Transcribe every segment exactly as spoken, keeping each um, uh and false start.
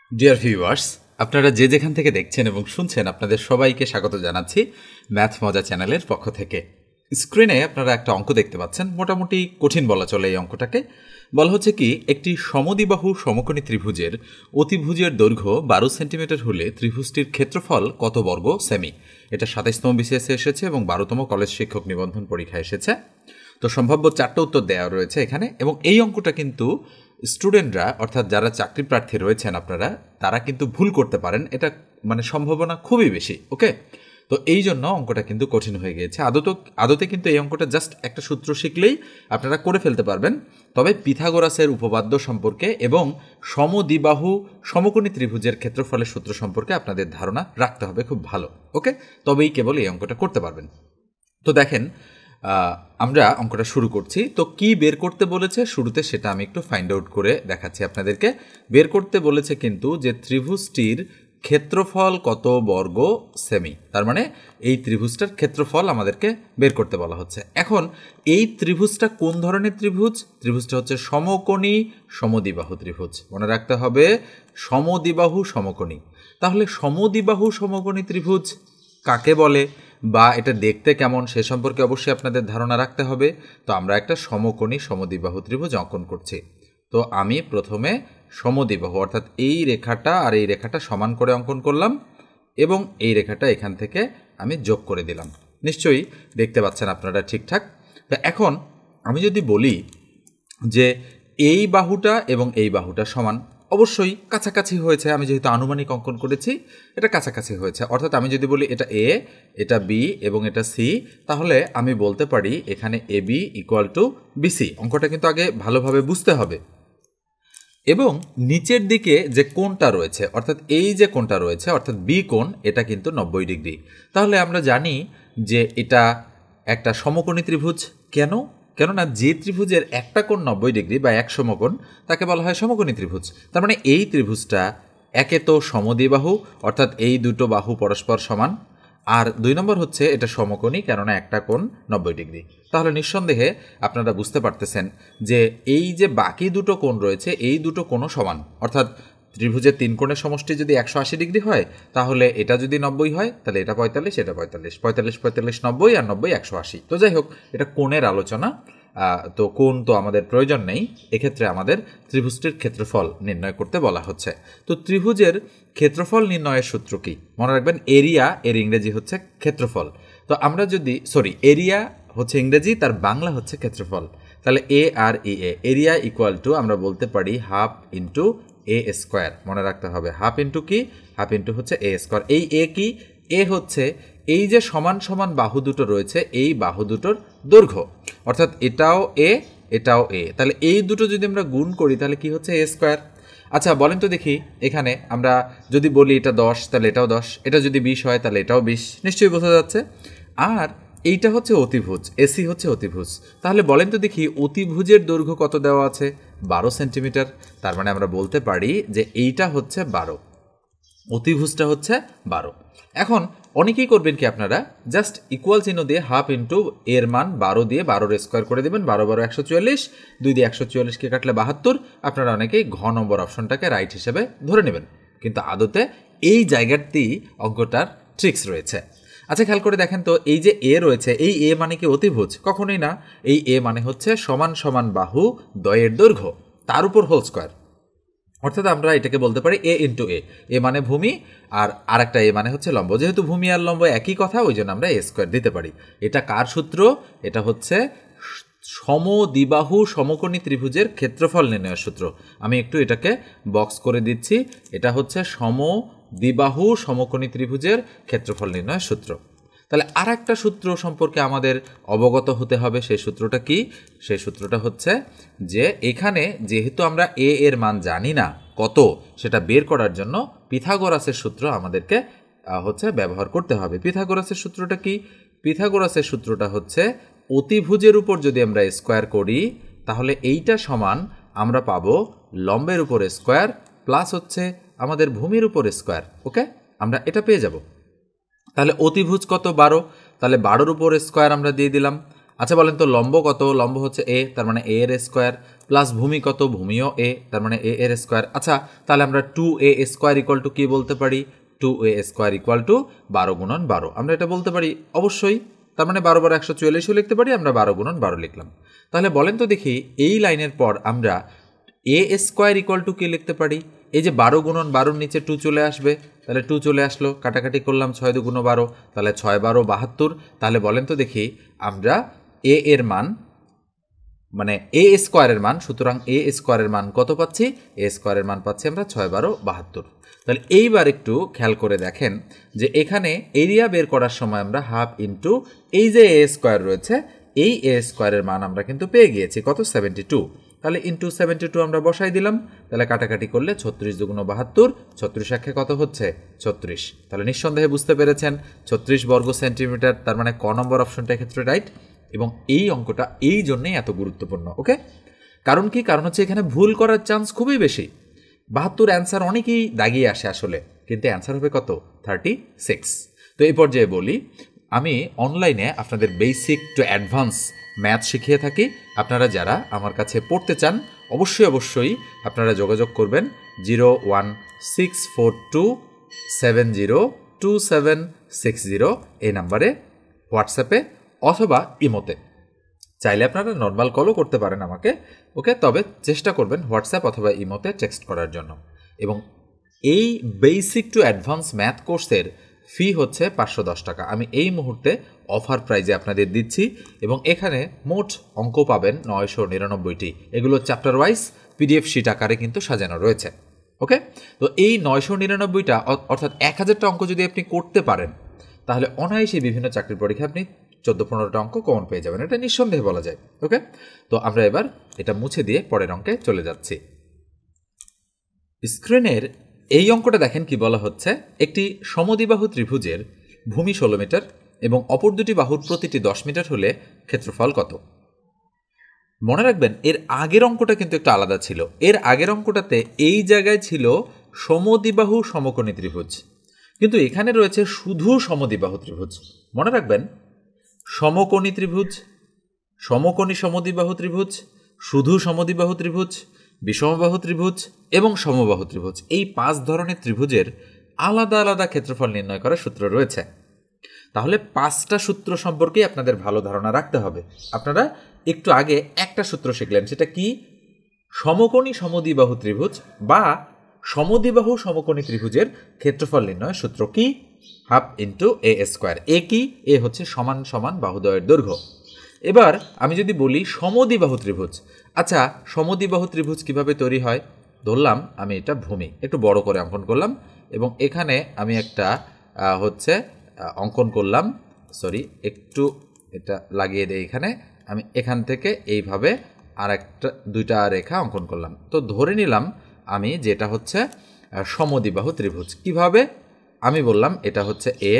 Dear viewers, আপনারা যে যেখান থেকে দেখছেন এবং শুনছেন আপনাদের সবাইকে স্বাগত জানাচ্ছি ম্যাথ মজা চ্যানেলের পক্ষ থেকে। স্ক্রিনে আপনারা একটা অঙ্ক দেখতে পাচ্ছেন, মোটামুটি কঠিন বলা চলে। এই অঙ্কটাকে বলা হচ্ছে কি, একটি সমদ্বিবাহু সমকোণী ত্রিভুজের অতিভুজের দৈর্ঘ্য বারো সেন্টিমিটার হলে ত্রিভুজটির ক্ষেত্রফল কত বর্গ সেমি। এটা সাতাইশতম বিসিএসে এসেছে এবং বারোতম কলেজ শিক্ষক নিবন্ধন পরীক্ষায় এসেছে। তো সম্ভাব্য চারটা উত্তর দেওয়া রয়েছে এখানে, এবং এই অঙ্কটা কিন্তু স্টুডেন্টরা অর্থাৎ যারা চাকরি প্রার্থী রয়েছেন আপনারা, তারা কিন্তু ভুল করতে পারেন, এটা মানে সম্ভাবনা খুবই বেশি। ওকে, তো এই জন্য অঙ্কটা কিন্তু কঠিন হয়ে গিয়েছে। আদত আদতে কিন্তু এই অঙ্কটা জাস্ট একটা সূত্র শিখলেই আপনারা করে ফেলতে পারবেন, তবে পিথাগোরাসের উপপাদ্য সম্পর্কে এবং সমদ্বিবাহু সমকোণী ত্রিভুজের ক্ষেত্রফলের সূত্র সম্পর্কে আপনাদের ধারণা রাখতে হবে খুব ভালো। ওকে, তবেই কেবল এই অঙ্কটা করতে পারবেন। তো দেখেন, আমরা অঙ্কটা শুরু করছি। তো কি বের করতে বলেছে শুরুতে সেটা আমি একটু ফাইন্ড আউট করে দেখাচ্ছি আপনাদেরকে। বের করতে বলেছে কিন্তু যে ত্রিভুজটির ক্ষেত্রফল কত বর্গ সেমি, তার মানে এই ত্রিভুজটার ক্ষেত্রফল আমাদেরকে বের করতে বলা হচ্ছে। এখন এই ত্রিভুজটা কোন ধরনের ত্রিভুজ? ত্রিভুজটা হচ্ছে সমকোণী সমদ্বিবাহু ত্রিভুজ। মনে রাখতে হবে সমদ্বিবাহু সমকোণী। তাহলে সমদ্বিবাহু সমকোণী ত্রিভুজ কাকে বলে বা এটা দেখতে কেমন সে সম্পর্কে অবশ্যই আপনাদের ধারণা রাখতে হবে। তো আমরা একটা সমকোণী সমদ্বিবাহু ত্রিভুজ অঙ্কন করছি। তো আমি প্রথমে সমদ্বিবাহু অর্থাৎ এই রেখাটা আর এই রেখাটা সমান করে অঙ্কন করলাম এবং এই রেখাটা এখান থেকে আমি যোগ করে দিলাম। নিশ্চয়ই দেখতে পাচ্ছেন আপনারা ঠিকঠাক। তো এখন আমি যদি বলি যে এই বাহুটা এবং এই বাহুটা সমান, অবশ্যই কাছাকাছি হয়েছে। আমি যেহেতু আনুমানিক অঙ্কন করেছি, এটা কাছাকাছি হয়েছে। অর্থাৎ আমি যদি বলি এটা এ, এটা বি এবং এটা সি, তাহলে আমি বলতে পারি এখানে A B equal to BC. অঙ্কটা কিন্তু আগে ভালোভাবে বুঝতে হবে। এবং নিচের দিকে যে কোণটা রয়েছে, অর্থাৎ এই যে কোণটা রয়েছে অর্থাৎ বি কোণ, এটা কিন্তু নব্বই ডিগ্রি। তাহলে আমরা জানি যে এটা একটা সমকোণী ত্রিভুজ। কেন? কেননা যে ত্রিভুজের একটা কোণ নব্বই ডিগ্রি বা এক সমকোণ, তাকে বলা হয় সমকোণী ত্রিভুজ। তার মানে এই ত্রিভুজটা একে তো সমদ্বিবাহু অর্থাৎ এই দুটো বাহু পরস্পর সমান, আর দুই নম্বর হচ্ছে এটা সমকোণী, কেননা একটা কোণ নব্বই ডিগ্রি। তাহলে নিঃসন্দেহে আপনারা বুঝতে পারতেছেন যে এই যে বাকি দুটো কোণ রয়েছে, এই দুটো কোণও সমান। অর্থাৎ ত্রিভুজের তিন কোণের সমষ্টি যদি একশো আশি ডিগ্রি হয়, তাহলে এটা যদি নব্বই হয়, তাহলে এটা পঁয়তাল্লিশ, এটা পঁয়তাল্লিশ, পঁয়তাল্লিশ পঁয়তাল্লিশ নব্বই, আর নব্বই একশো আশি। তো যাই হোক, এটা কোণের আলোচনা। তো কোণ তো আমাদের প্রয়োজন নেই, এক্ষেত্রে আমাদের ত্রিভুজটির ক্ষেত্রফল নির্ণয় করতে বলা হচ্ছে। তো ত্রিভুজের ক্ষেত্রফল নির্ণয়ের সূত্র কি? মনে রাখবেন, এরিয়া এর ইংরেজি হচ্ছে ক্ষেত্রফল। তো আমরা যদি সরি এরিয়া হচ্ছে ইংরেজি, তার বাংলা হচ্ছে ক্ষেত্রফল। তাহলে A R E A, area equal to আমরা বলতে পারি হাফ ইন্টু এ স্কোয়ার। মনে রাখতে হবে হাফ ইন্টু কি, হাফ ইন্টু হচ্ছে এ স্কোয়ার। এই এ কি? এ হচ্ছে এই যে সমান সমান বাহু দুটো রয়েছে, এই বাহু দুটোর দৈর্ঘ্য। অর্থাৎ এটাও এ, এটাও এ, তাহলে এই দুটো যদি আমরা গুণ করি তাহলে কি হচ্ছে? A square. আচ্ছা বলেন তো দেখি, এখানে আমরা যদি বলি এটা দশ, তাহলে এটাও দশ, এটা যদি বিশ হয় তাহলে এটাও বিশ। নিশ্চয়ই বোঝা যাচ্ছে। আর এইটা হচ্ছে অতিভুজ, এসি হচ্ছে অতিভুজ। তাহলে বলেন তো দেখি, অতিভুজের দৈর্ঘ্য কত দেওয়া আছে? বারো সেন্টিমিটার। তার মানে আমরা বলতে পারি যে এইটা হচ্ছে বারো, অতিভুজটা হচ্ছে বারো। এখন অনেকেই করবেন কি, আপনারা জাস্ট ইকুয়াল চিহ্ন দিয়ে হাফ ইন্টু এর মান বারো দিয়ে বারোর স্কোয়ার করে দেবেন। বারো বারো একশো চুয়াল্লিশ, দুই দিয়ে একশো চুয়াল্লিশকে কাটলে বাহাত্তর। আপনারা অনেকেই ঘ নম্বর অপশনটাকে রাইট হিসেবে ধরে নেবেন, কিন্তু আদতে এই জায়গাটি অঙ্কটার ট্রিক্স রয়েছে। আচ্ছা খেয়াল করে দেখেন তো, এই যে এ রয়েছে, এই এ মানে কি অতিভুজ? কখনোই না। এই এ মানে হচ্ছে সমান সমান বাহু দ্বয়ের দৈর্ঘ্য, তার উপর হোল স্কোয়ার। অর্থাৎ আমরা এটাকে বলতে পারি এ ইন্টু এ। এ মানে ভূমি আর আরেকটা এ মানে হচ্ছে লম্ব। যেহেতু ভূমি আর লম্ব একই কথা, ওই জন্য আমরা এ স্কোয়ার দিতে পারি। এটা কার সূত্র? এটা হচ্ছে সমদ্বিবাহু সমকোণী ত্রিভুজের ক্ষেত্রফল নির্ণয়ের সূত্র। আমি একটু এটাকে বক্স করে দিচ্ছি। এটা হচ্ছে সমদ্বিবাহু সমকোণী ত্রিভুজের ক্ষেত্রফল নির্ণয়ের সূত্র। তাহলে আর একটা সূত্র সম্পর্কে আমাদের অবগত হতে হবে। সেই সূত্রটা কি? সেই সূত্রটা হচ্ছে যে এখানে যেহেতু আমরা এ এর মান জানি না কত, সেটা বের করার জন্য পিথাগোরাসের সূত্র আমাদেরকে হচ্ছে ব্যবহার করতে হবে। পিথাগোরাসের সূত্রটা কি? পিথাগোরাসের সূত্রটা হচ্ছে অতিভুজের উপর যদি আমরা স্কোয়ার করি, তাহলে এইটা সমান আমরা পাবো লম্বের উপর স্কোয়ার প্লাস হচ্ছে আমাদের ভূমির উপর স্কোয়ার। ওকে, আমরা এটা পেয়ে যাব। তাহলে অতিভুজ কত? বারো। তাহলে বারোর উপর স্কোয়ার আমরা দিয়ে দিলাম। আচ্ছা বলেন তো লম্ব কত? লম্ব হচ্ছে এ, তার মানে এ এর স্কোয়ার, প্লাস ভূমি কত? ভূমিও এ, তার মানে এ এর স্কোয়ার। আচ্ছা তাহলে আমরা two A square equal to কী বলতে পারি? Two A square equal to বারো গুণন বারো। আমরা এটা বলতে পারি অবশ্যই, তার মানে বারো বারো একশো চুয়াল্লিশও লিখতে পারি, আমরা বারো গুণন বারো লিখলাম। তাহলে বলেন তো দেখি এই লাইনের পর আমরা এ স্কোয়ার ইকুয়াল টু কী লিখতে পারি? এই যে বারো গুণন বারোর নিচে টু চলে আসবে, তাহলে টু চলে আসলো, কাটাকাটি করলাম, ছয় দুগুণ বারো, তাহলে ছয় বারো বাহাত্তর। তাহলে বলেন তো দেখি আমরা এ এর মান মানে এ স্কোয়ারের মান, সুতরাং এ স্কোয়ারের মান কত পাচ্ছি? এ স্কোয়ারের মান পাচ্ছি আমরা ছয় বারো বাহাত্তর। তাহলে এইবার একটু খেয়াল করে দেখেন যে এখানে এরিয়া বের করার সময় আমরা হাফ ইন্টু এই যে এ স্কোয়ার রয়েছে, এই এ স্কোয়ারের মান আমরা কিন্তু পেয়ে গিয়েছি কত? Seventy two. তাহলে ইন্টু সেভেন্টি টু আমরা বসাই দিলাম, তাহলে কাটাকাটি করলে ছত্রিশ দুগুণ বাহাত্তর, ছত্রিশ একে কত হচ্ছে? ছত্রিশ। তাহলে নিঃসন্দেহে বুঝতে পেরেছেন ছত্রিশ বর্গ সেন্টিমিটার, তার মানে ক নম্বর অপশনটা ক্ষেত্রে রাইট। এবং এই অঙ্কটা এই জন্যেই এত গুরুত্বপূর্ণ। ওকে, কারণ কি? কারণ হচ্ছে এখানে ভুল করার চান্স খুবই বেশি। বাহাত্তর অ্যান্সার অনেকেই দাগিয়ে আসে আসলে, কিন্তু অ্যান্সার হবে কত? Thirty six. তো এই পর্যায়ে বলি, আমি অনলাইনে আপনাদের বেসিক টু অ্যাডভান্স ম্যাথ শিখিয়ে থাকি। আপনারা যারা আমার কাছে পড়তে চান অবশ্যই অবশ্যই আপনারা যোগাযোগ করবেন zero one six four two seven zero two seven six zero এই নাম্বারে হোয়াটসঅ্যাপে অথবা ইমোতে। চাইলে আপনারা নর্মাল কলও করতে পারেন আমাকে। ওকে, তবে চেষ্টা করবেন হোয়াটসঅ্যাপ অথবা ইমোতে টেক্সট করার জন্য। এবং এই বেসিক টু অ্যাডভান্স ম্যাথ কোর্সের ফি হচ্ছে পাঁচশো দশ টাকা। আমি এই মুহূর্তে অফার প্রাইজে আপনাদের দিচ্ছি এবং এখানে মোট অঙ্ক পাবেন নয়শো নিরানব্বইটি। এগুলো চ্যাপ্টার ওয়াইজ পিডিএফ শিট আকারে কিন্তু সাজানো রয়েছে। ওকে, তো এই নয়শো নিরানব্বইটা অর্থাৎ এক হাজারটা অঙ্ক যদি আপনি করতে পারেন তাহলে অনায়াসে বিভিন্ন চাকরির পরীক্ষা আপনি চোদ্দো পনেরোটা অঙ্ক কমন পেয়ে যাবেন, এটা নিঃসন্দেহে বলা যায়। ওকে, তো আমরা এবার এটা মুছে দিয়ে পরের অঙ্কে চলে যাচ্ছি। স্ক্রিনের এই অঙ্কটা দেখেন কি বলা হচ্ছে, একটি সমদ্বিবাহু ত্রিভুজের ভূমি ষোলো মিটার এবং অপর দুটি বাহুর প্রতিটি দশ মিটার হলে ক্ষেত্রফল কত? মনে রাখবেন এর আগের অঙ্কটা কিন্তু একটু আলাদা ছিল। এর আগের অঙ্কটাতে এই জায়গায় ছিল সমদ্বিবাহু সমকোণী ত্রিভুজ, কিন্তু এখানে রয়েছে শুধু সমদ্বিবাহু ত্রিভুজ। মনে রাখবেন সমকোণী ত্রিভুজ, সমকোণী সমদ্বিবাহু ত্রিভুজ, শুধু সমদ্বিবাহু ত্রিভুজ, বিষমবাহু ত্রিভুজ এবং সমবাহু ত্রিভুজ, এই পাঁচ ধরনের ত্রিভুজের আলাদা আলাদা ক্ষেত্রফল নির্ণয় করার সূত্র রয়েছে। তাহলে পাঁচটা সূত্র সম্পর্কে আপনাদের ভালো ধারণা রাখতে হবে। আপনারা একটু আগে একটা সূত্র শিখলেন, সেটা কি? সমকোণী সমদ্বিবাহু ত্রিভুজ বা সমদ্বিবাহু সমকোণী ত্রিভুজের ক্ষেত্রফল নির্ণয়ের সূত্র কি? Half into A square. A কি? এ হচ্ছে সমান সমান বাহুদ্বয়ের দৈর্ঘ্য। এবার আমি যদি বলি সমদ্বিবাহু ত্রিভুজ, আচ্ছা সমদ্বিবাহু ত্রিভুজ কিভাবে তৈরি হয়? ধরলাম আমি এটা ভূমি, একটু বড় করে অঙ্কন করলাম এবং এখানে আমি একটা হচ্ছে অঙ্কন করলাম, সরি একটু এটা লাগিয়ে দেই, এখানে আমি এখান থেকে এইভাবে আর একটা দুইটা রেখা অঙ্কন করলাম। তো ধরে নিলাম আমি যেটা হচ্ছে সমদ্বিবাহু ত্রিভুজ। কিভাবে? আমি বললাম এটা হচ্ছে এ,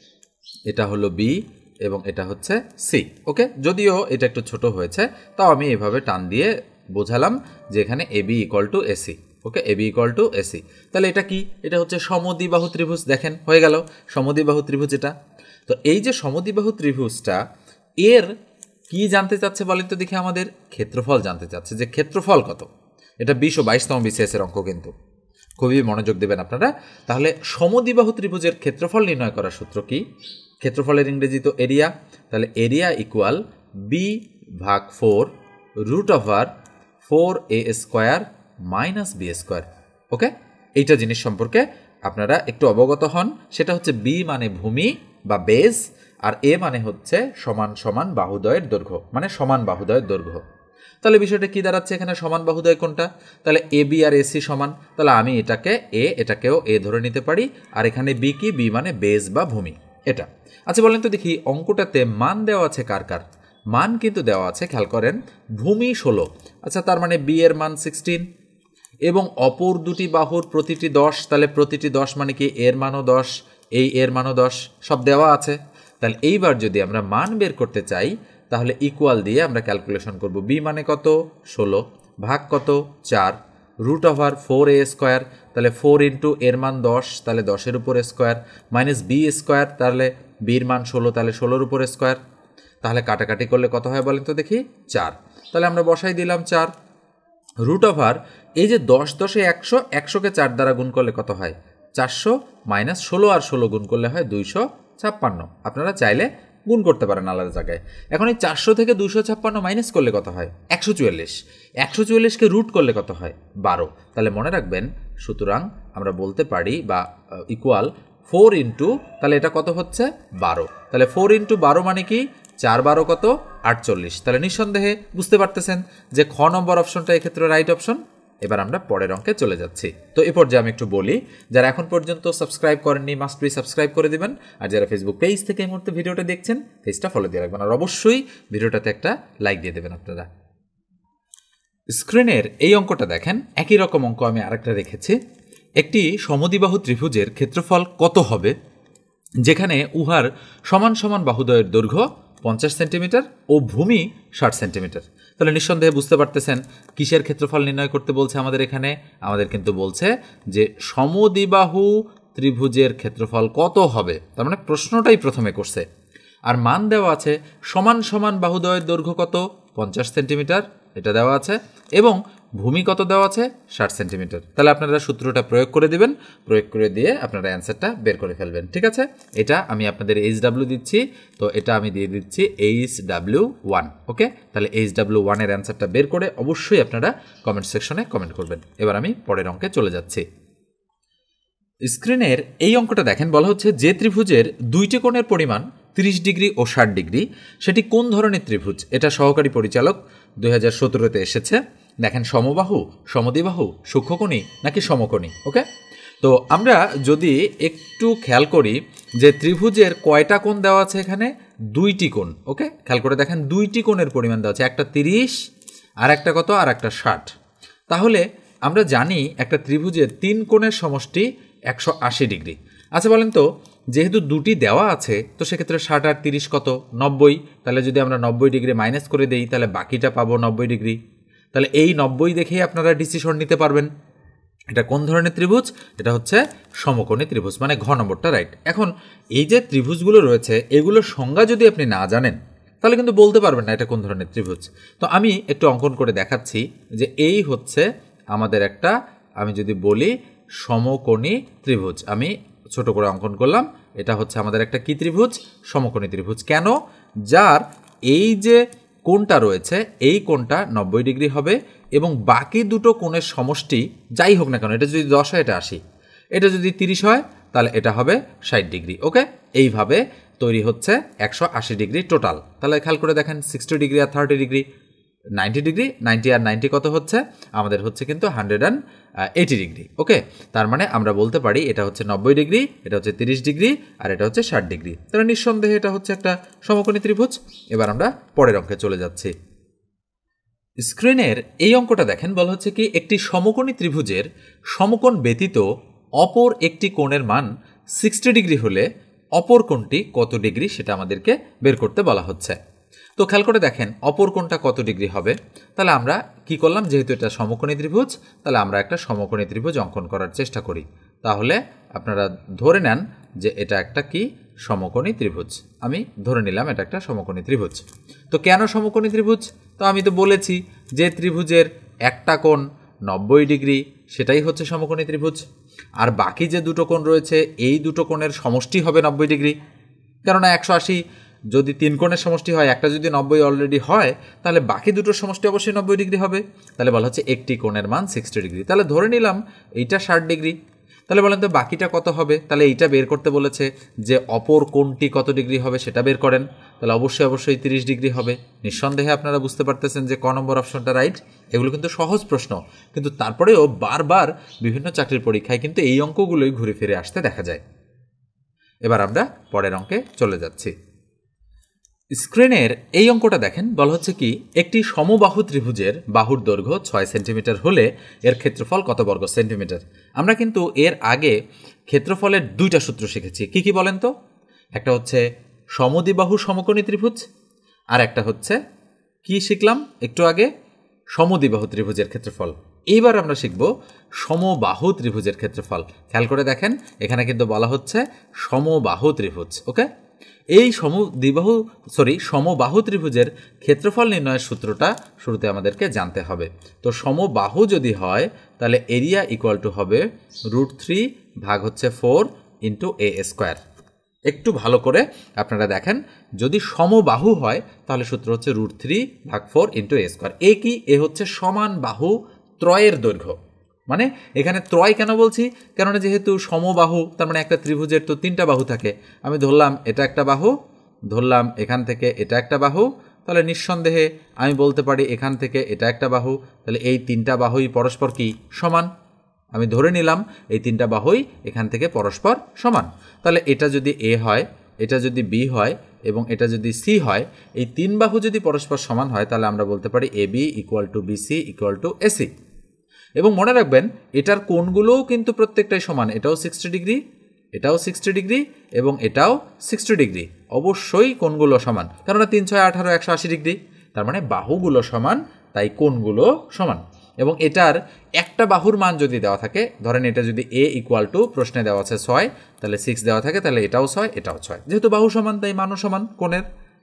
এটা হলো বি এবং এটা হচ্ছে সি। ওকে, যদিও এটা একটু ছোট হয়েছে তাও আমি এভাবে টান দিয়ে বোঝালাম যে এখানে A B equal to AC. Okay, A B equal to AC. তাহলে এটা কি? এটা হচ্ছে সমদ্বিবাহু ত্রিভুজ। দেখেন হয়ে গেল সমদ্বিবাহু ত্রিভুজ এটা। তো এই যে সমদ্বিবাহু ত্রিভুজটা, এর কি জানতে চাচ্ছে বলেন তো দেখি? আমাদের ক্ষেত্রফল জানতে চাচ্ছে, যে ক্ষেত্রফল কত। এটা বিশ ও বাইশতম বিসিএসের অঙ্ক, কিন্তু খুবই মনোযোগ দেবেন আপনারা। তাহলে সমদ্বিবাহু ত্রিভুজের ক্ষেত্রফল নির্ণয় করার সূত্র কি? ক্ষেত্রফলের ইংরেজি তো এরিয়া, তাহলে এরিয়া ইকুয়াল বি ভাগ four root over four A square minus B square. Okay, এইটা জিনিস সম্পর্কে আপনারা একটু অবগত হন। সেটা হচ্ছে বি মানে ভূমি বা বেস, আর এ মানে হচ্ছে সমান সমান বাহুদ্বয়ের দৈর্ঘ্য, মানে সমান বাহুদ্বয়ের দৈর্ঘ্য। তাহলে বিষয়টা কি দাঁড়াচ্ছে? এখানে সমান বাহুদ্বয় কোনটা? তাহলে এ বি আর এসি সমান, তাহলে আমি এটাকে এ, এটাকেও এ ধরে নিতে পারি। আর এখানে বি কি? বি মানে বেস বা ভূমি, এটা। আচ্ছা বলেন তো দেখি অঙ্কটাতে মান দেওয়া আছে কার কার? মান কিন্তু দেওয়া আছে, খেয়াল করেন, ভূমি ষোলো। আচ্ছা, তার মানে বি এর মান সিক্সটিন এবং অপর দুটি বাহুর প্রতিটি দশ, তাহলে প্রতিটি দশ মানে কি? এর মানও দশ, এই এর মানও দশ, সব দেওয়া আছে। তাহলে এইবার যদি আমরা মান বের করতে চাই তাহলে ইকুয়াল দিয়ে আমরা ক্যালকুলেশন করব। বি মানে কত? ষোলো, ভাগ কত? চার, root over four A square, তাহলে ফোর ইন্টু এর মান দশ, তাহলে দশের উপর স্কোয়ার, মাইনাস বি স্কোয়ার, তাহলে বির মান ষোলো, তাহলে ষোলোর উপর স্কোয়ার। তাহলে কাটাকাটি করলে কত হয় বলেন তো দেখি, চার। তাহলে আমরা বসাই দিলাম চার। রুট ওভার এই যে দশ দশে একশো, একশোকে চার দ্বারা গুণ করলে কত হয়, চারশো মাইনাস ষোলো আর ষোলো গুণ করলে হয় দুইশো ছাপ্পান্ন। আপনারা চাইলে গুণ করতে পারেন আলাদা জায়গায়। এখন এই চারশো থেকে দুশো ছাপ্পান্ন মাইনাস করলে কত হয়, একশো চুয়াল্লিশ। একশো চুয়াল্লিশকে রুট করলে কত হয়, বারো। তাহলে মনে রাখবেন, সুতরাং আমরা বলতে পারি বা ইকুয়াল ফোর ইন্টু, তাহলে এটা কত হচ্ছে, বারো। তাহলে ফোর ইন্টু বারো মানে কি, চার বারো কত, আটচল্লিশ। তাহলে নিঃসন্দেহে বুঝতে পারতেছেন যে খ নম্বর অপশনটা এক্ষেত্রে রাইট অপশন। এবার আমরা পরের অঙ্কে চলে যাচ্ছি। তো এ পর্যায়ে আমি একটু বলি, যারা এখন পর্যন্ত সাবস্ক্রাইব করেননি মাস্ট বি সাবস্ক্রাইব করে দিবেন। আর যারা ফেসবুক পেজ থেকে এই মুহূর্তে ভিডিওটা দেখছেন, পেজটা ফলো দিয়ে রাখবেন। আর অবশ্যই ভিডিওটাতে একটা লাইক দিয়ে দেবেন আপনারা। স্ক্রিনের এই অঙ্কটা দেখেন, একই রকম অঙ্ক আমি আরেকটা রেখেছি। একটি সমদ্বিবাহু ত্রিভুজের ক্ষেত্রফল কত হবে যেখানে উহার সমান সমান বাহুদ্বয়ের দৈর্ঘ্য পঞ্চাশ সেন্টিমিটার ও ভূমি ষাট সেন্টিমিটার। তাহলে নিঃসন্দেহে বুঝতে পারতেছেন কিসের ক্ষেত্রফল নির্ণয় করতে বলছে আমাদের এখানে। আমাদের কিন্তু বলছে যে সমদ্বিবাহু ত্রিভুজের ক্ষেত্রফল কত হবে, তার মানে প্রশ্নটাই প্রথমে করছে। আর মান দেওয়া আছে সমান সমান বাহুদ্বয়ের দৈর্ঘ্য কত, পঞ্চাশ সেন্টিমিটার, এটা দেওয়া আছে, এবং ভূমি কত দেওয়া আছে, ষাট সেন্টিমিটার। তাহলে আপনারা সূত্রটা প্রয়োগ করে দিবেন, প্রয়োগ করে দিয়ে আপনারা অ্যান্সারটা বের করে ফেলবেন। ঠিক আছে, এটা আমি আপনাদের এইচ ডাব্লিউ দিচ্ছি, তো এটা আমি দিয়ে দিচ্ছি এইচ ডাব্লিউ ওয়ান। ওকে, তাহলে এইচ ডাব্লিউ ওয়ানের অ্যান্সারটা বের করে অবশ্যই আপনারা কমেন্ট সেকশনে কমেন্ট করবেন। এবার আমি পরের অঙ্কে চলে যাচ্ছি। স্ক্রিনের এই অঙ্কটা দেখেন, বলা হচ্ছে যে ত্রিভুজের দুইটি কোণের পরিমাণ তিরিশ ডিগ্রি ও ষাট ডিগ্রি, সেটি কোন ধরনের ত্রিভুজ। এটা সহকারী পরিচালক দুই হাজার সতেরোতে এসেছে। দেখেন, সমবাহু, সমদ্বিবাহু, সূক্ষ্মকোণী নাকি সমকোণী। ওকে, তো আমরা যদি একটু খেয়াল করি যে ত্রিভুজের কয়টা কোণ দেওয়া আছে, এখানে দুইটি কোণ। ওকে, খেয়াল করে দেখেন, দুইটি কোণের পরিমাণ দেওয়া আছে, একটা তিরিশ আর একটা কত, আর একটা ষাট। তাহলে আমরা জানি একটা ত্রিভুজের তিন কোণের সমষ্টি একশো আশি ডিগ্রি। আচ্ছা বলেন তো, যেহেতু দুটি দেওয়া আছে, তো সেক্ষেত্রে ষাট আর তিরিশ কত, নব্বই। তাহলে যদি আমরা নব্বই ডিগ্রি মাইনাস করে দিই, তাহলে বাকিটা পাবো নব্বই ডিগ্রি। তাহলে এই নব্বই দেখেই আপনারা ডিসিশন নিতে পারবেন এটা কোন ধরনের ত্রিভুজ। এটা হচ্ছে সমকোণী ত্রিভুজ, মানে ঘ নম্বরটা রাইট। এখন এই যে ত্রিভুজগুলো রয়েছে, এগুলোর সংজ্ঞা যদি আপনি না জানেন, তাহলে কিন্তু বলতে পারবেন না এটা কোন ধরনের ত্রিভুজ। তো আমি একটু অঙ্কন করে দেখাচ্ছি যে এই হচ্ছে আমাদের একটা, আমি যদি বলি সমকোণী ত্রিভুজ, আমি ছোট করে অঙ্কন করলাম। এটা হচ্ছে আমাদের একটা কি ত্রিভুজ, সমকোণী ত্রিভুজ। কেন, যার এই যে কোণটা রয়েছে, এই কোণটা নব্বই ডিগ্রি হবে, এবং বাকি দুটো কোণের সমষ্টি যাই হোক না কেন, এটা যদি দশ হয় এটা আশি, এটা যদি তিরিশ হয় তাহলে এটা হবে ষাট ডিগ্রি। ওকে, এইভাবে তৈরি হচ্ছে একশো আশি ডিগ্রি টোটাল। তাহলে খেয়াল করে দেখেন, সিক্সটি ডিগ্রি আর thirty degree, ninety degree, ninety আর নাইনটি কত হচ্ছে আমাদের, হচ্ছে কিন্তু hundred and eighty degree. Okay, তার মানে আমরা বলতে পারি এটা হচ্ছে নব্বই ডিগ্রি, এটা হচ্ছে তিরিশ ডিগ্রি, আর এটা হচ্ছে ষাট ডিগ্রি। তাহলে নিঃসন্দেহে এটা হচ্ছে একটা সমকোণী ত্রিভুজ। এবার আমরা পরের অঙ্কে চলে যাচ্ছি। স্ক্রিনের এই অঙ্কটা দেখেন, বলা হচ্ছে কি একটি সমকোণী ত্রিভুজের সমকোণ ব্যতীত অপর একটি কোণের মান সিক্সটি ডিগ্রি হলে অপর কোণটি কত ডিগ্রি সেটা আমাদেরকে বের করতে বলা হচ্ছে। তো খেয়াল করে দেখেন, অপর কোণটা কত ডিগ্রি হবে। তাহলে আমরা কি করলাম, যেহেতু এটা সমকোণী ত্রিভুজ, তাহলে আমরা একটা সমকোণী ত্রিভুজ অঙ্কন করার চেষ্টা করি। তাহলে আপনারা ধরে নেন যে এটা একটা কি, সমকোণী ত্রিভুজ। আমি ধরে নিলাম এটা একটা সমকোণী ত্রিভুজ। তো কেন সমকোণী ত্রিভুজ, তো আমি তো বলেছি যে ত্রিভুজের একটা কোণ নব্বই ডিগ্রি, সেটাই হচ্ছে সমকোণী ত্রিভুজ। আর বাকি যে দুটো কোণ রয়েছে, এই দুটো কোণের সমষ্টি হবে নব্বই ডিগ্রি। কেননা একশো আশি যদি তিন কোণের সমষ্টি হয়, একটা যদি নব্বই অলরেডি হয়, তাহলে বাকি দুটোর সমষ্টি অবশ্যই নব্বই ডিগ্রি হবে। তাহলে বলা হচ্ছে একটি কোণের মান সিক্সটি ডিগ্রি। তাহলে ধরে নিলাম এইটা ষাট ডিগ্রি। তাহলে বলেন তো বাকিটা কত হবে। তাহলে এইটা বের করতে বলেছে যে অপর কোণটি কত ডিগ্রি হবে সেটা বের করেন। তাহলে অবশ্যই অবশ্যই তিরিশ ডিগ্রি হবে। নিঃসন্দেহে আপনারা বুঝতে পারতেছেন যে ক নম্বর অপশনটা রাইট। এগুলো কিন্তু সহজ প্রশ্ন, কিন্তু তারপরেও বারবার বিভিন্ন চাকরির পরীক্ষায় কিন্তু এই অঙ্কগুলোই ঘুরে ফিরে আসতে দেখা যায়। এবার আমরা পরের অঙ্কে চলে যাচ্ছি। স্ক্রিনের এই অঙ্কটা দেখেন, বলা হচ্ছে কি একটি সমবাহু ত্রিভুজের বাহুর দৈর্ঘ্য ছয় সেন্টিমিটার হলে এর ক্ষেত্রফল কত বর্গ সেন্টিমিটার। আমরা কিন্তু এর আগে ক্ষেত্রফলের দুইটা সূত্র শিখেছি। কি কি বলেন তো? একটা হচ্ছে সমদ্বিবাহু সমকোণী ত্রিভুজ, আর একটা হচ্ছে কি শিখলাম একটু আগে, সমদ্বিবাহু ত্রিভুজের ক্ষেত্রফল। এইবার আমরা শিখব সমবাহু ত্রিভুজের ক্ষেত্রফল। খেয়াল করে দেখেন, এখানে কিন্তু বলা হচ্ছে সমবাহু ত্রিভুজ। ওকে, এই সমদ্বিবাহু সরি সমবাহু ত্রিভুজের ক্ষেত্রফল নির্ণয়ের সূত্রটা শুরুতে আমাদেরকে জানতে হবে। তো সমবাহু যদি হয় তাহলে এরিয়া ইকুয়াল টু হবে রুট থ্রি ভাগ হচ্ছে ফোর ইন্টু এ স্কোয়ার। একটু ভালো করে আপনারা দেখেন, যদি সমবাহু হয় তাহলে সূত্র হচ্ছে রুট থ্রি ভাগ four into A square. A কি? এ হচ্ছে সমান বাহু ত্রয়ের দৈর্ঘ্য। মানে এখানে ত্রয় কেন বলছি? কেননা যেহেতু সমবাহু, তার মানে একটা ত্রিভুজের তো তিনটা বাহু থাকে। আমি ধরলাম এটা একটা বাহু, ধরলাম এখান থেকে এটা একটা বাহু, তাহলে নিঃসন্দেহে আমি বলতে পারি এখান থেকে এটা একটা বাহু, তাহলে এই তিনটা বাহুই পরস্পর কি সমান। আমি ধরে নিলাম এই তিনটা বাহুই এখান থেকে পরস্পর সমান। তাহলে এটা যদি এ হয়, এটা যদি বি হয় এবং এটা যদি সি হয়, এই তিন বাহু যদি পরস্পর সমান হয় তাহলে আমরা বলতে পারি A B equal to BC equal to AC. এবং মনে রাখবেন এটার কোণগুলোও কিন্তু প্রত্যেকটাই সমান। এটাও সিক্সটি ডিগ্রি, এটাও সিক্সটি ডিগ্রি এবং এটাও সিক্সটি ডিগ্রি। অবশ্যই কোণগুলো সমান, কেননা তিন ছয় আঠারো একশো আশি ডিগ্রি। তার মানে বাহুগুলো সমান, তাই কোণগুলো সমান। এবং এটার একটা বাহুর মান যদি দেওয়া থাকে, ধরেন এটা যদি এ ইকুয়াল টু প্রশ্নে দেওয়া আছে ছয়, তাহলে সিক্স দেওয়া থাকে, তাহলে এটাও ছয় এটাও ছয়। যেহেতু বাহু সমান তাই মানও সমান কোণের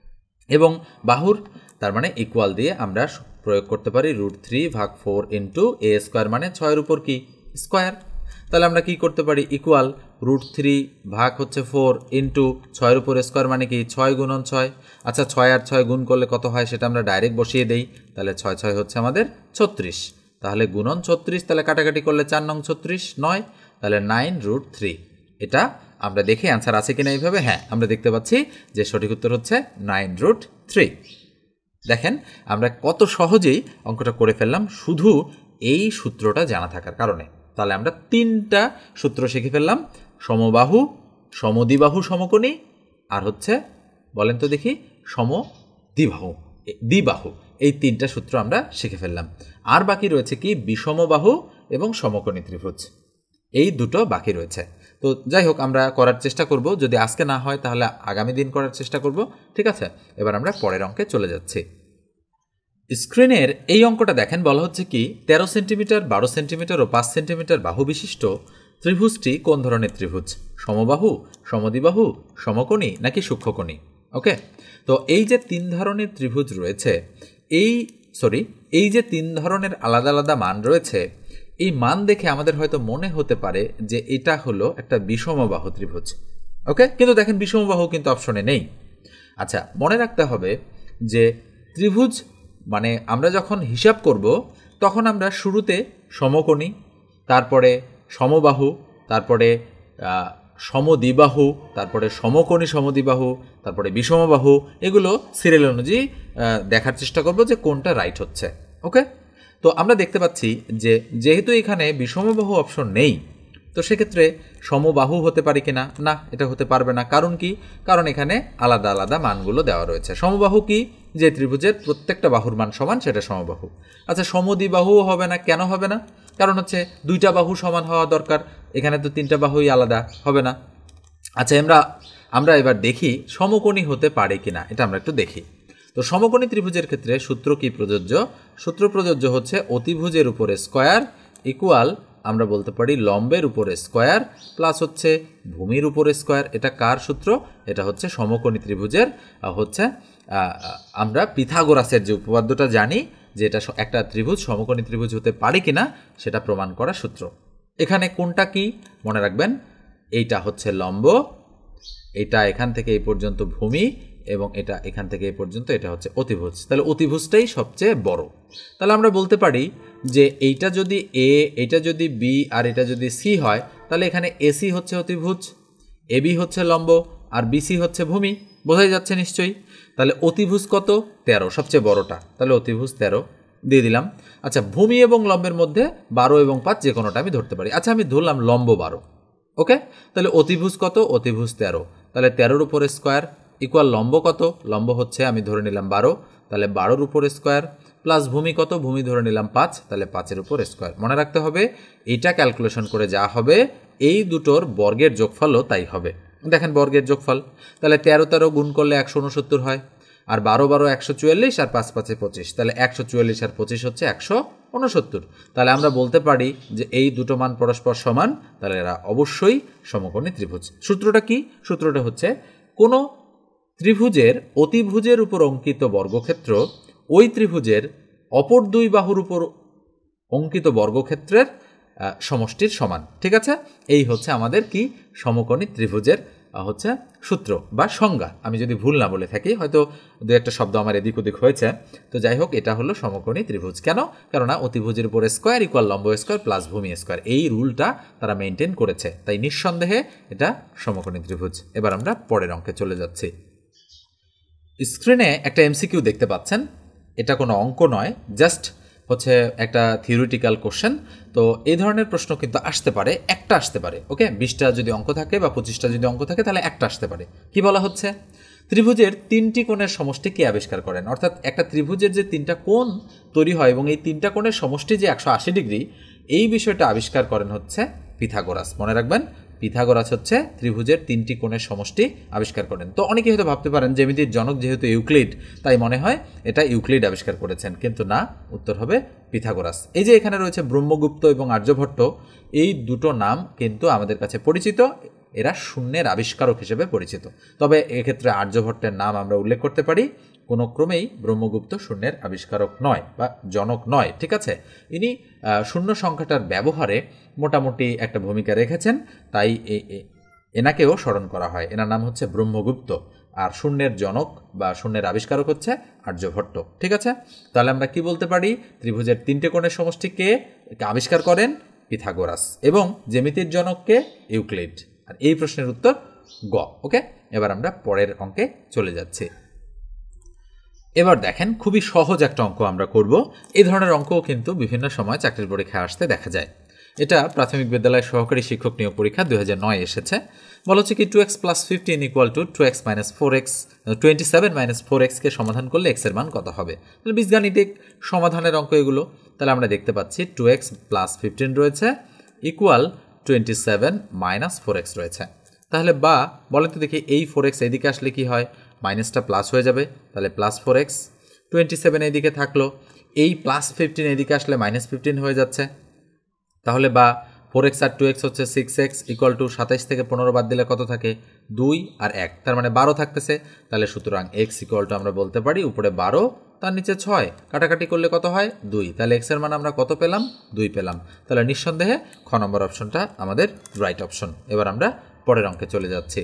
এবং বাহুর, তার মানে ইকুয়াল দিয়ে আমরা প্রয়োগ করতে পারি রুট থ্রি ভাগ ফোর ইন্টু এ স্কোয়ার, মানে ছয়ের উপর কি স্কোয়ার। তাহলে আমরা কি করতে পারি? ইকুয়াল রুট থ্রি ভাগ হচ্ছে ফোর ইন্টু ছয়ের উপর স্কোয়ার, মানে কি ছয় গুণন ছয়। আচ্ছা, ছয় আর ছয় গুণ করলে কত হয় সেটা আমরা ডাইরেক্ট বসিয়ে দেই। তাহলে ছয় ছয় হচ্ছে আমাদের ছত্রিশ, তাহলে গুণন ছত্রিশ, তাহলে কাটাকাটি করলে চার নং ছত্রিশ, নয়, তাহলে নাইন রুট থ্রি। এটা আমরা দেখে অ্যান্সার আছে কিনা এইভাবে, হ্যাঁ আমরা দেখতে পাচ্ছি যে সঠিক উত্তর হচ্ছে নাইন রুট থ্রি। দেখেন আমরা কত সহজেই অঙ্কটা করে ফেললাম শুধু এই সূত্রটা জানা থাকার কারণে। তাহলে আমরা তিনটা সূত্র শিখে ফেললাম, সমবাহু, সমদ্বিবাহু সমকোণী, আর হচ্ছে বলেন তো দেখি সমদ্বিবাহু দ্বিবাহু। এই তিনটা সূত্র আমরা শিখে ফেললাম। আর বাকি রয়েছে কি? বিষমবাহু এবং সমকোণী ত্রিভুজ, এই দুটো বাকি রয়েছে। তো যাই হোক, আমরা করার চেষ্টা করব, যদি আজকে না হয় তাহলে আগামী দিন করার চেষ্টা করব, ঠিক আছে? এবার আমরা পরের অঙ্কে চলে যাচ্ছি। স্ক্রিনের এই অঙ্কটা দেখেন, বলা হচ্ছে কি তেরো সেন্টিমিটার, বারো সেন্টিমিটার ও পাঁচ সেন্টিমিটার বাহু বিশিষ্ট ত্রিভুজটি কোন ধরনের ত্রিভুজ? সমবাহু, সমদ্বিবাহু, সমকোণী নাকি সূক্ষ্মকোণী? ওকে, তো এই যে তিন ধরনের ত্রিভুজ রয়েছে, এই সরি এই যে তিন ধরনের আলাদা আলাদা মান রয়েছে, এই মান দেখে আমাদের হয়তো মনে হতে পারে যে এটা হলো একটা বিষমবাহু ত্রিভুজ। ওকে, কিন্তু দেখেন বিষমবাহু কিন্তু অপশনে নেই। আচ্ছা, মনে রাখতে হবে যে ত্রিভুজ মানে আমরা যখন হিসাব করব তখন আমরা শুরুতে সমকোণী, তারপরে সমবাহু, তারপরে সমদ্বিবাহু, তারপরে সমকোণী সমদ্বিবাহু, তারপরে বিষমবাহু, এগুলো সিরিয়াল অনুযায়ী দেখার চেষ্টা করব যে কোনটা রাইট হচ্ছে। ওকে, তো আমরা দেখতে পাচ্ছি যে যেহেতু এখানে বিষমবাহু অপশন নেই, তো সেক্ষেত্রে সমবাহু হতে পারে কিনা? না, এটা হতে পারবে না। কারণ কি? কারণ এখানে আলাদা আলাদা মানগুলো দেওয়া রয়েছে। সমবাহু কি? যে ত্রিভুজের প্রত্যেকটা বাহুর মান সমান, সেটা সমবাহু। আচ্ছা, সমদ্বিবাহুও হবে না। কেন হবে না? কারণ হচ্ছে দুইটা বাহু সমান হওয়া দরকার, এখানে তো তিনটা বাহুই আলাদা, হবে না। আচ্ছা, আমরা আমরা এবার দেখি সমকোণী হতে পারে কিনা, এটা আমরা একটু দেখি। তো সমকোণী ত্রিভুজের ক্ষেত্রে সূত্র কি প্রযোজ্য? সূত্র প্রযোজ্য হচ্ছে অতিভুজের উপরে স্কয়ার ইকুয়াল আমরা বলতে পারি লম্বের উপরে স্কয়ার প্লাস হচ্ছে ভূমির উপরে স্কয়ার। এটা কার সূত্র? এটা হচ্ছে সমকোণী ত্রিভুজের হচ্ছে আমরা পিথাগোরাসের যে উপপাদ্যটা জানি যে এটা একটা ত্রিভুজ সমকোণী ত্রিভুজ হতে পারে কিনা সেটা প্রমাণ করা সূত্র। এখানে কোনটা কি মনে রাখবেন? এইটা হচ্ছে লম্ব, এটা এখান থেকে এই পর্যন্ত ভূমি, এবং এটা এখান থেকে এই পর্যন্ত এটা হচ্ছে অতিভুজ। তাহলে অতিভুজটাই সবচেয়ে বড়। তাহলে আমরা বলতে পারি যে এইটা যদি এ, এটা যদি বি, আর এটা যদি সি হয়, তাহলে এখানে এসি হচ্ছে অতিভুজ, এবি হচ্ছে লম্ব, আর বিসি হচ্ছে ভূমি। বোঝাই যাচ্ছে নিশ্চয়ই। তাহলে অতিভুজ কত? তেরো, সবচেয়ে বড়টা। তাহলে অতিভুজ তেরো দিয়ে দিলাম। আচ্ছা, ভূমি এবং লম্বের মধ্যে বারো এবং পাঁচ যে কোনোটা আমি ধরতে পারি। আচ্ছা, আমি ধরলাম লম্ব বারো। ওকে, তাহলে অতিভুজ কত? অতিভুজ তেরো। তাহলে তেরোর উপরে স্কোয়ার ইকুয়াল লম্ব কত? লম্ব হচ্ছে আমি ধরে নিলাম বারো, তাহলে বারোর উপরে স্কোয়ার প্লাস ভূমি কত? ভূমি ধরে নিলাম পাঁচ, তাহলে পাঁচের উপর স্কোয়ার। মনে রাখতে হবে এইটা ক্যালকুলেশন করে যা হবে এই দুটোর বর্গের যোগফলও তাই হবে। দেখেন বর্গের যোগফল, তাহলে তেরো তেরো গুণ করলে একশো উনসত্তর হয়, আর বারো বারো একশো চুয়াল্লিশ, আর পাঁচ পাঁচে পঁচিশ, তাহলে একশো চুয়াল্লিশ আর পঁচিশ হচ্ছে একশো উনসত্তর। তাহলে আমরা বলতে পারি যে এই দুটো মান পরস্পর সমান, তাহলে এরা অবশ্যই সমকোণী ত্রিভুজ। সূত্রটা কি? সূত্রটা হচ্ছে কোনো ত্রিভুজের অতিভুজের উপর অঙ্কিত বর্গক্ষেত্র ওই ত্রিভুজের অপর দুই বাহুর উপর অঙ্কিত বর্গক্ষেত্রের সমষ্টির সমান। ঠিক আছে, এই হচ্ছে আমাদের কি সমকোণী ত্রিভুজের হচ্ছে সূত্র বা সংজ্ঞা। আমি যদি ভুল না বলে থাকি, হয়তো দু একটা শব্দ আমার এদিক ওদিক হয়েছে, তো যাই হোক, এটা হলো সমকোণী ত্রিভুজ। কেন? কেননা অতিভুজের উপরে স্কোয়ার ইকুয়াল লম্ব স্কোয়ার প্লাস ভূমি স্কোয়ার, এই রুলটা তারা মেনটেন করেছে, তাই নিঃসন্দেহে এটা সমকোণী ত্রিভুজ। এবার আমরা পরের অঙ্কে চলে যাচ্ছি। স্ক্রিনে একটা এমসিকিউ দেখতে পাচ্ছেন, এটা কোনো অঙ্ক নয়, জাস্ট হচ্ছে একটা থিওরিটিক্যাল কোশ্চেন। তো এই ধরনের প্রশ্ন কিন্তু আসতে পারে, একটা আসতে পারে। ওকে, বিশটা যদি অঙ্ক থাকে বা পঁচিশটা যদি অঙ্ক থাকে তাহলে একটা আসতে পারে। কি বলা হচ্ছে? ত্রিভুজের তিনটি কোণের সমষ্টি কে আবিষ্কার করেন? অর্থাৎ একটা ত্রিভুজের যে তিনটা কোণ তৈরি হয় এবং এই তিনটা কোণের সমষ্টি যে একশো আশি ডিগ্রি, এই বিষয়টা আবিষ্কার করেন হচ্ছে পিথাগোরাস। মনে রাখবেন, পিথাগোরাস হচ্ছে ত্রিভুজের তিনটি কোণের সমষ্টি আবিষ্কার করেন। তো অনেকেই হয়তো ভাবতে পারেন জ্যামিতির জনক যেহেতু ইউক্লিড, তাই মনে হয় এটা ইউক্লিড আবিষ্কার করেছেন, কিন্তু না, উত্তর হবে পিথাগোরাস। এই যে এখানে রয়েছে ব্রহ্মগুপ্ত এবং আর্যভট্ট, এই দুটো নাম কিন্তু আমাদের কাছে পরিচিত, এরা শূন্যের আবিষ্কারক হিসেবে পরিচিত। তবে এক্ষেত্রে আর্যভট্টের নাম আমরা উল্লেখ করতে পারি, কোনো ক্রমেই ব্রহ্মগুপ্ত শূন্যের আবিষ্কারক নয় বা জনক নয়। ঠিক আছে, ইনি শূন্য সংখ্যাটার ব্যবহারে মোটামুটি একটা ভূমিকা রেখেছেন, তাই এনাকেও স্মরণ করা হয়। এনার নাম হচ্ছে ব্রহ্মগুপ্ত, আর শূন্যের জনক বা শূন্যের আবিষ্কারক হচ্ছে আর্যভট্ট। ঠিক আছে, তাহলে আমরা কি বলতে পারি? ত্রিভুজের তিনটে কোণের সমষ্টিকে আবিষ্কার করেন পিথাগোরাস এবং জ্যামিতির জনককে ইউক্লিড। আর এই প্রশ্নের উত্তর গ। ওকে, এবার আমরা পরের অঙ্কে চলে যাচ্ছি। এবার দেখেন, খুবই সহজ একটা অঙ্ক আমরা করব। এই ধরনের অঙ্কও কিন্তু বিভিন্ন সময় চাকরির পরীক্ষায় আসতে দেখা যায়। এটা প্রাথমিক বিদ্যালয় সহকারী শিক্ষক নিয়োগ পরীক্ষা দুই হাজার নয় এসেছে। বলা হচ্ছে কি two X plus fifteen equal to two X minus four X twenty seven minus four এক্সকে সমাধান করলে এক্সের মান কত হবে? তাহলে বীজগাণিতিক সমাধানের অঙ্ক এগুলো। তাহলে আমরা দেখতে পাচ্ছি টু এক্স প্লাস ফিফটিন রয়েছে equal twenty seven minus four X রয়েছে। তাহলে বা বলেন তো দেখি, এই ফোর এক্স এদিকে আসলে কি হয়? মাইনাসটা প্লাস হয়ে যাবে, তাহলে plus four X. Twenty seven এদিকে থাকলো, এই প্লাস ফিফটিন এদিকে আসলে মাইনাস ফিফটিন হয়ে যাচ্ছে। তাহলে বা ফোর এক্স আর টু এক্স হচ্ছে সিক্স এক্স ইকুয়াল টু সাতাইশ থেকে পনেরো বাদ দিলে কত থাকে? দুই আর এক, তার মানে বারো থাকতেছে। তাহলে সুতরাং এক্স ইকুয়াল টু আমরা বলতে পারি উপরে বারো, তার নিচে ছয়, কাটাকাটি করলে কত হয়? দুই। তাহলে এক্সের মান আমরা কত পেলাম? দুই পেলাম। তাহলে নিঃসন্দেহে খ নম্বর অপশনটা আমাদের রাইট অপশন। এবার আমরা পরের অঙ্কে চলে যাচ্ছি।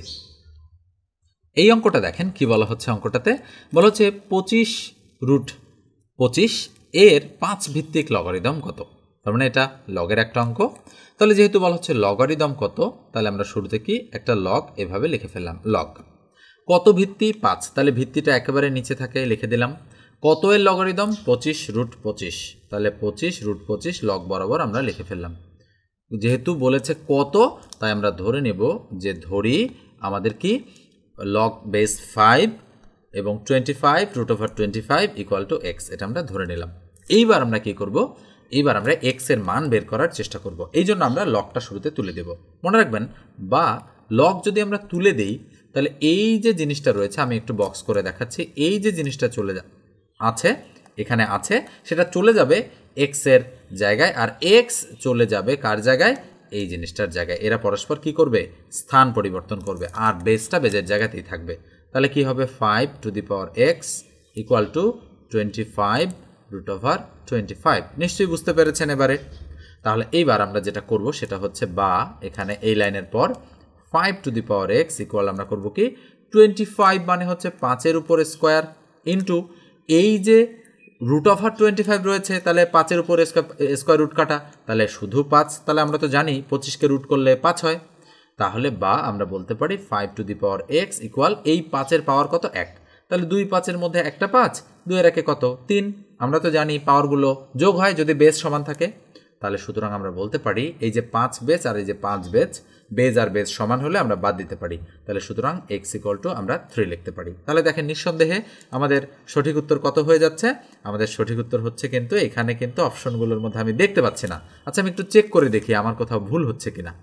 এই অঙ্কটা দেখেন কি বলা হচ্ছে। অঙ্কটাতে বলা হচ্ছে পঁচিশ রুট পঁচিশ এর পাঁচ ভিত্তিক লগারিদম কত? তার মানে এটা লগের একটা অঙ্ক। তাহলে যেহেতু বলা হচ্ছে লগারিদম কত, তাহলে আমরা শুরুতে কি একটা লগ এভাবে লিখে ফেললাম। লগ কত ভিত্তি? পাঁচ। তাহলে ভিত্তিটা একেবারে নিচে থাকে, লিখে দিলাম। কত এর লগারিদম? পঁচিশ রুট পঁচিশ। তাহলে পঁচিশ রুট পঁচিশ লগ বরাবর আমরা লিখে ফেললাম। যেহেতু বলেছে কত, তাই আমরা ধরে নেব যে ধরি আমাদের কি লগ বেস ফাইভ এবং twenty five root over twenty five equal to X, এটা আমরা ধরে নিলাম। এইবার আমরা কি করব? এইবার আমরা এক্স এর মান বের করার চেষ্টা করব। এই জন্য আমরা লগটা শুরুতে তুলে দেব। মনে রাখবেন, বা লগ যদি আমরা তুলে দেই, তাহলে এই যে জিনিসটা রয়েছে, আমি একটু বক্স করে দেখাচ্ছি, এই যে জিনিসটা চলে যা আছে এখানে আছে, সেটা চলে যাবে এক্স এর জায়গায়, আর এক্স চলে যাবে কার জায়গায়? এই জিনিসটার জায়গায়। এরা পরস্পর কি করবে? স্থান পরিবর্তন করবে, আর বেসটা বেজের জায়গাতেই থাকবে। তাহলে কি হবে? Five to the power x equal to twenty five root over twenty five. নিশ্চয়ই বুঝতে পেরেছেন এবারে। তাহলে এইবার আমরা যেটা করব সেটা হচ্ছে বা এখানে এই লাইনের পর five to the power x equal আমরা করব কি টোয়েন্টি ফাইভ মানে হচ্ছে পাঁচের উপরে স্কোয়ার ইন্টু এই যে রুট ওভার টোয়েন্টি ফাইভ রয়েছে, তাহলে পাঁচের উপরে স্কোয়ার রুট কাটা, তাহলে শুধু পাঁচ। তাহলে আমরা তো জানি পঁচিশকে রুট করলে পাঁচ হয়। তাহলে বা আমরা বলতে পারি five to the power x equal এই পাঁচের পাওয়ার কত? এক। তাহলে দুই পাঁচের মধ্যে একটা পাঁচ, দুইয়ের একে কত? তিন। আমরা তো জানি পাওয়ারগুলো যোগ হয় যদি বেস সমান থাকে। তাহলে সুতরাং আমরা বলতে পারি এই যে পাঁচ বেস আর এই যে পাঁচ বেস, বেজ আর বেজ সমান হলে আমরা বাদ দিতে পারি। তাহলে সুতরাং এক্স ইকুয়াল টু আমরা থ্রি লিখতে পারি। তাহলে দেখেন নিঃসন্দেহে আমাদের সঠিক উত্তর কত হয়ে যাচ্ছে? আমাদের সঠিক উত্তর হচ্ছে কিন্তু এখানে কিন্তু অপশনগুলোর মধ্যে আমি দেখতে পাচ্ছি না। আচ্ছা, আমি একটু চেক করে দেখি আমার কোথাও ভুল হচ্ছে কিনা।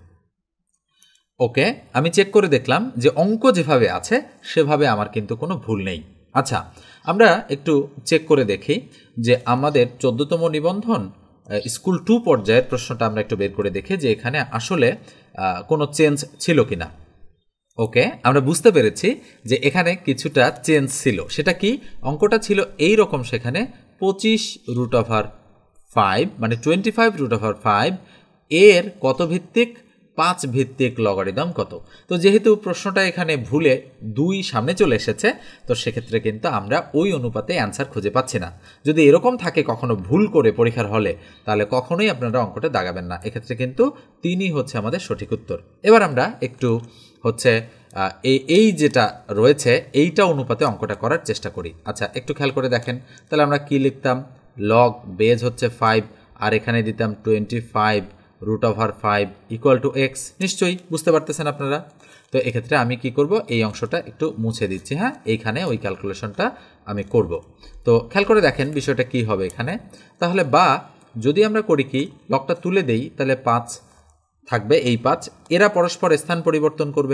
ওকে, আমি চেক করে দেখলাম যে অঙ্ক যেভাবে আছে সেভাবে আমার কিন্তু কোনো ভুল নেই। আচ্ছা, আমরা একটু চেক করে দেখি যে আমাদের চোদ্দতম নিবন্ধন স্কুল টু পর্যায়ের প্রশ্নটা আমরা একটু বের করে দেখি যে এখানে আসলে কোনো চেঞ্জ ছিল কিনা। ওকে, আমরা বুঝতে পেরেছি যে এখানে কিছুটা চেঞ্জ ছিল। সেটা কি? অঙ্কটা ছিল এই রকম, সেখানে পঁচিশ রুট ওভার ফাইভ মানে twenty five root over five এর কত ভিত্তিক? পাঁচ ভিত্তিক লগারিদম কত। তো যেহেতু প্রশ্নটা এখানে ভুলে দুই সামনে চলে এসেছে, তো সেক্ষেত্রে কিন্তু আমরা ওই অনুপাতে অ্যান্সার খুঁজে পাচ্ছি না। যদি এরকম থাকে কখনো ভুল করে পরীক্ষার হলে, তাহলে কখনোই আপনারা অঙ্কটা দাগাবেন না। এক্ষেত্রে কিন্তু তিনই হচ্ছে আমাদের সঠিক উত্তর। এবার আমরা একটু হচ্ছে এই এই যেটা রয়েছে এইটা অনুপাতে অঙ্কটা করার চেষ্টা করি। আচ্ছা, একটু খেয়াল করে দেখেন, তাহলে আমরা কি লিখতাম? লগ বেজ হচ্ছে ফাইভ, আর এখানে দিতাম twenty five root over five equal to x. নিশ্চয়ই বুঝতে পারতেছেন আপনারা। তো এক্ষেত্রে আমি কি করব? এই অংশটা একটু মুছে দিচ্ছি। হ্যাঁ, এইখানে ওই ক্যালকুলেশনটা আমি করব। তো খেয়াল করে দেখেন বিষয়টা কি হবে এখানে। তাহলে বা যদি আমরা করি কি, লগটা তুলে দেই, তাহলে পাঁচ থাকবে, এই পাঁচ, এরা পরস্পর স্থান পরিবর্তন করবে।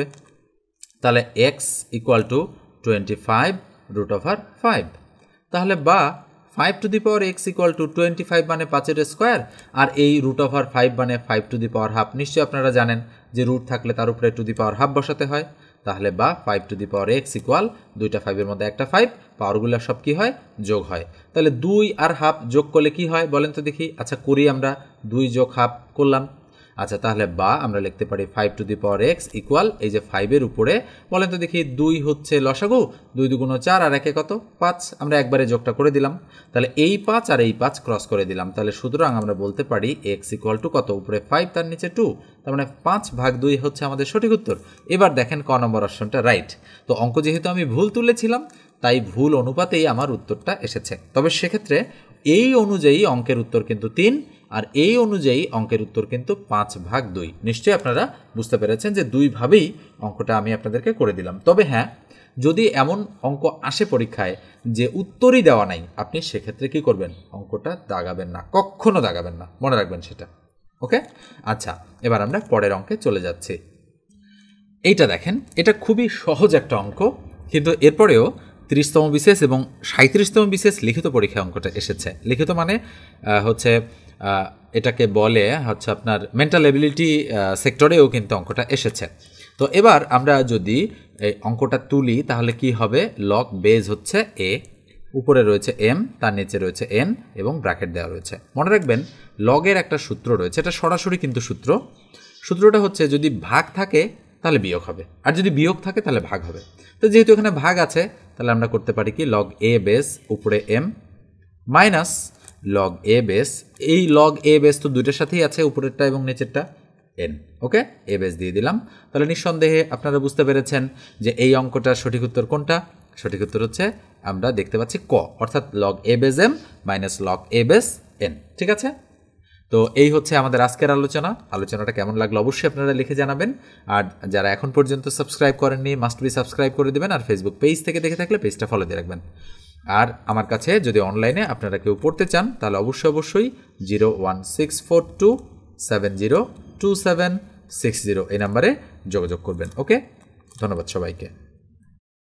তাহলে x equal to twenty five root over five. তাহলে বা five to the power x equal to twenty five মানে পাঁচের স্কোয়ার, আর এই রুট ওভার ফাইভ মানে five to the power half. নিশ্চয়ই আপনারা জানেন যে রুট থাকলে তার উপরে টু দি পাওয়ার হাফ বসাতে হয়। তাহলে বা five to the power x equal, দুইটা ফাইভের মধ্যে একটা ফাইভ, পাওয়ারগুলো সব কি হয়? যোগ হয়। তাহলে দুই আর হাফ যোগ করলে কি হয় বলেন তো দেখি? আচ্ছা করি আমরা, দুই যোগ হাফ করলাম। আচ্ছা, তাহলে বা আমরা লিখতে পারি five to the power x equal, এই যে ফাইভের উপরে বলেন তো দেখি, দুই হচ্ছে লসাগু, দুই দুগুণ চার আর একে কত? পাঁচ। আমরা একবারে যোগটা করে দিলাম। তাহলে এই পাঁচ আর এই পাঁচ ক্রস করে দিলাম। তাহলে সুতরাং আমরা বলতে পারি এক্স ইকুয়াল টু কত? উপরে ফাইভ, তার নিচে টু, তার মানে পাঁচ ভাগ দুই হচ্ছে আমাদের সঠিক উত্তর। এবার দেখেন ক নম্বর অপশনটা রাইট। তো অঙ্ক যেহেতু আমি ভুল তুলেছিলাম, তাই ভুল অনুপাতেই আমার উত্তরটা এসেছে। তবে সেক্ষেত্রে এই অনুযায়ী অঙ্কের উত্তর কিন্তু তিন, আর এই অনুযায়ী অঙ্কের উত্তর কিন্তু পাঁচ ভাগ দুই। নিশ্চয়ই আপনারা বুঝতে পেরেছেন যে দুইভাবেই অঙ্কটা আমি আপনাদেরকে করে দিলাম। তবে হ্যাঁ, যদি এমন অঙ্ক আসে পরীক্ষায় যে উত্তরই দেওয়া নাই, আপনি সেক্ষেত্রে কি করবেন? অঙ্কটা দাগাবেন না, কখনো দাগাবেন না, মনে রাখবেন সেটা। ওকে, আচ্ছা, এবার আমরা পরের অঙ্কে চলে যাচ্ছি। এইটা দেখেন, এটা খুবই সহজ একটা অঙ্ক, কিন্তু এরপরেও ত্রিশতম বিশেষ এবং সাঁত্রিশতম বিশেষ লিখিত পরীক্ষা অঙ্কটা এসেছে। লিখিত মানে হচ্ছে এটাকে বলে হচ্ছে আপনার মেন্টাল এবিলিটি সেক্টরেও কিন্তু অঙ্কটা এসেছে। তো এবার আমরা যদি এই অঙ্কটা তুলি, তাহলে কি হবে? লগ বেজ হচ্ছে এ, উপরে রয়েছে এম, তার নিচে রয়েছে এন এবং ব্র্যাকেট দেওয়া রয়েছে। মনে রাখবেন লগের একটা সূত্র রয়েছে, এটা সরাসরি কিন্তু সূত্র। সূত্রটা হচ্ছে যদি ভাগ থাকে তাহলে বিয়োগ হবে, আর যদি বিয়োগ থাকে তাহলে ভাগ হবে। তো যেহেতু এখানে ভাগ আছে, তাহলে আমরা করতে পারি কি? লগ এ বেস উপরে m minus log a base, এই লগ এ বেস তো দুইটার সাথেই আছে, উপরেরটা এবং নিচেরটা, এন। ওকে, এ বেস দিয়ে দিলাম। তাহলে নিঃসন্দেহে আপনারা বুঝতে পেরেছেন যে এই অঙ্কটার সঠিক উত্তর কোনটা। সঠিক উত্তর হচ্ছে আমরা দেখতে পাচ্ছি ক, অর্থাৎ log a base m minus log a base n. ঠিক আছে, তো এই হচ্ছে আমাদের আজকের আলোচনা। আলোচনাটা কেমন লাগলো অবশ্যই আপনারা লিখে জানাবেন। আর যারা এখন পর্যন্ত সাবস্ক্রাইব করেননি, মাস্ট বি সাবস্ক্রাইব করে দেবেন। আর ফেসবুক পেজ থেকে দেখে থাকলে পেজটা ফলো দিয়ে রাখবেন। আর আমার কাছে যদি অনলাইনে আপনারা কেউ পড়তে চান, তাহলে অবশ্যই অবশ্যই zero one six four two seven zero two seven six zero এই নাম্বারে যোগাযোগ করবেন। ওকে, ধন্যবাদ সবাইকে।